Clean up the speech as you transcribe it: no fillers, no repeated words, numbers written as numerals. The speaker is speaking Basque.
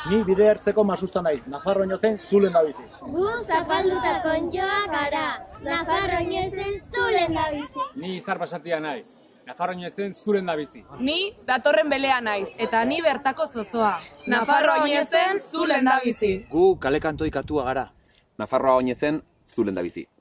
Ni bide ertzeko masusta naiz, Nafarroño zen zulen da bizi. Gu zapaldutako ontxoa gara, Nafarroño zen zulen da bizi. Ni izar basatia naiz, Nafarroño zen zulen da bizi. Ni datorren belea naiz. Eta ni bertako zozoa. Nafarroa oinezen zulen da bizi. Gu kale kantoi katua gara. Nafarroa oinezen zulen da bizi.